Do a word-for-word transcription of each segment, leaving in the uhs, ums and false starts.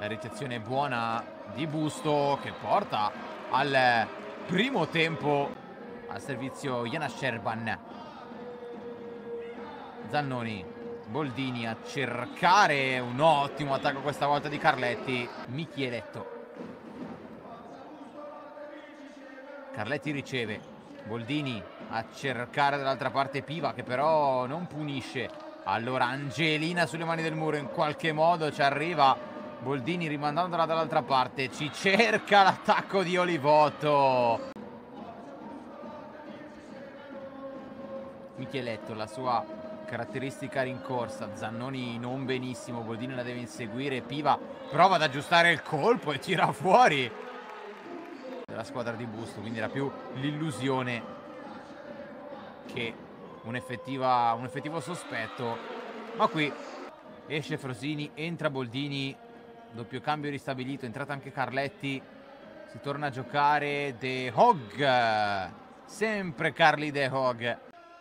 La ricezione buona di Busto che porta al primo tempo al servizio Jana Sherban. Zannoni, Boldini a cercare un ottimo attacco questa volta di Carletti. Michieletto. Carletti riceve, Boldini a cercare dall'altra parte Piva che però non punisce. Allora Angelina sulle mani del muro, in qualche modo ci arriva. Boldini rimandandola dall'altra parte, ci cerca l'attacco di Olivotto. Michieletto, la sua caratteristica rincorsa. Zannoni non benissimo, Boldini la deve inseguire. Piva prova ad aggiustare il colpo e tira fuori della squadra di Busto, quindi era più l'illusione che un, effettiva, un effettivo sospetto. Ma qui esce Frosini, entra Boldini, doppio cambio ristabilito, è entrata anche Carletti, si torna a giocare De Hog, sempre Carly De Hog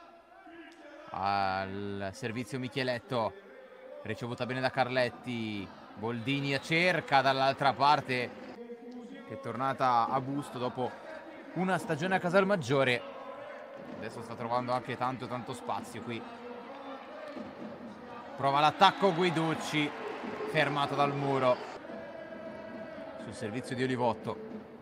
al servizio Michieletto, ricevuta bene da Carletti. Boldini cerca dall'altra parte, che è tornata a Busto dopo una stagione a Casalmaggiore. Adesso sta trovando anche tanto tanto spazio qui. Prova l'attacco Guiducci, fermato dal muro sul servizio di Olivotto.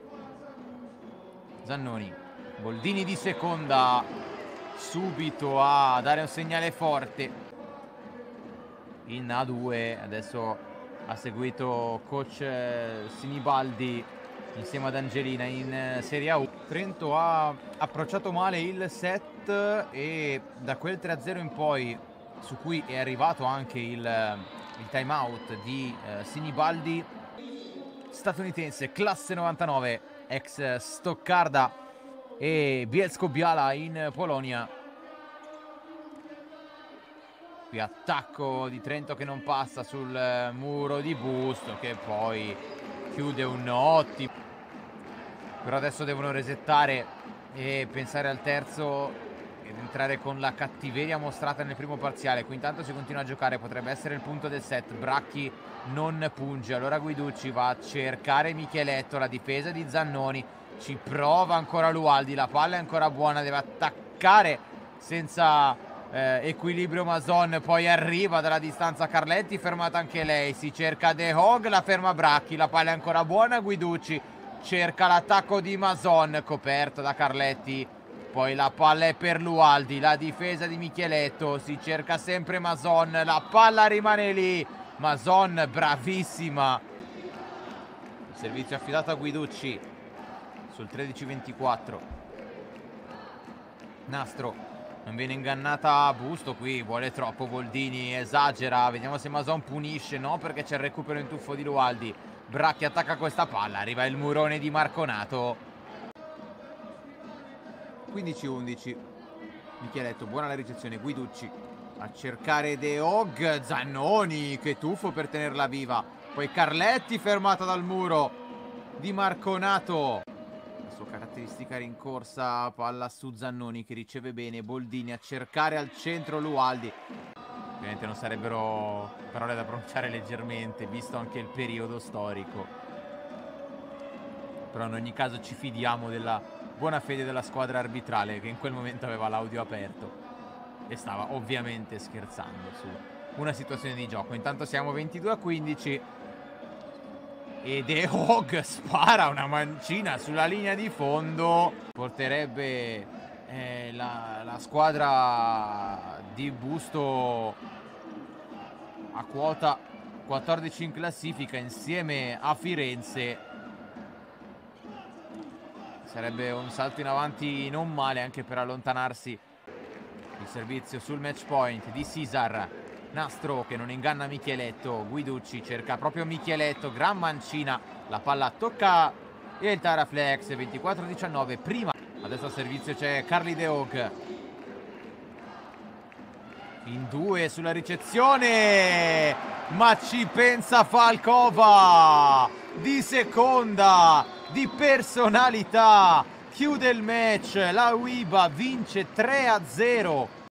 Zannoni, Boldini di seconda, subito a dare un segnale forte in A due. Adesso ha seguito coach Sinibaldi insieme ad Angelina in Serie A. Trento ha approcciato male il set e da quel tre a zero in poi, su cui è arrivato anche il, il time out di eh, Sinibaldi, statunitense, classe novantanove, ex Stoccarda e Bielsko-Biala in Polonia. Qui attacco di Trento che non passa sul muro di Busto, che poi chiude un ottimo. Però adesso devono resettare e pensare al terzo ed entrare con la cattiveria mostrata nel primo parziale. Qui intanto si continua a giocare, potrebbe essere il punto del set. Bracchi non punge, allora Guiducci va a cercare Michieletto, la difesa di Zannoni, ci prova ancora Lualdi, la palla è ancora buona, deve attaccare senza eh, equilibrio Mason, poi arriva dalla distanza Carletti, fermata anche lei, si cerca De Hog, la ferma Bracchi, la palla è ancora buona, Guiducci cerca l'attacco di Mason, coperto da Carletti, poi la palla è per Lualdi, la difesa di Michieletto, si cerca sempre Mason, la palla rimane lì, Mason bravissima, il servizio affidato a Guiducci sul tredici ventiquattro. Nastro non viene ingannata a Busto, qui vuole troppo Boldini, esagera, vediamo se Mason punisce, no, perché c'è il recupero in tuffo di Lualdi. Bracchi attacca questa palla, arriva il murone di Marconato. quindici undici. Michieletto, buona la ricezione, Guiducci a cercare De Hog, Zannoni, che tuffo per tenerla viva. Poi Carletti fermata dal muro di Marconato. La sua caratteristica rincorsa, palla su Zannoni che riceve bene, Boldini a cercare al centro Lualdi. Ovviamente non sarebbero parole da pronunciare leggermente, visto anche il periodo storico. Però in ogni caso ci fidiamo della buona fede della squadra arbitrale, che in quel momento aveva l'audio aperto e stava ovviamente scherzando su una situazione di gioco. Intanto siamo ventidue a quindici e De Hog spara una mancina sulla linea di fondo. Porterebbe eh, la, la squadra di Busto a quota quattordici in classifica insieme a Firenze. Sarebbe un salto in avanti non male anche per allontanarsi. Il servizio sul match point di Cesar. Nastro che non inganna Michieletto, Guiducci cerca proprio Michieletto, gran mancina, la palla tocca il Taraflex, ventiquattro diciannove prima. Adesso al servizio c'è Carly De Hog, in due sulla ricezione, ma ci pensa Falkova, di seconda, di personalità, chiude il match, la Uiba vince tre a zero